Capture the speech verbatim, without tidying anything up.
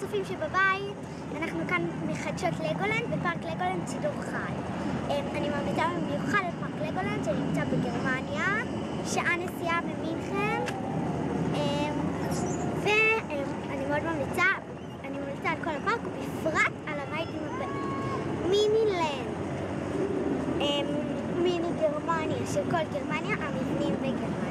צופים שבבית, אנחנו כאן מחדשות לגולנד, בפארק לגולנד שידור חי. אני ממליצה במיוחד על פארק לגולנד שנמצא בגרמניה, שעה נסיעה ממינכן, ואני מאוד ממליצה, אני ממליצה על כל הפארק, ובפרט על הריידים הבאים. מיני לנד, מיני גרמניה, של כל גרמניה, המבנים בגרמניה.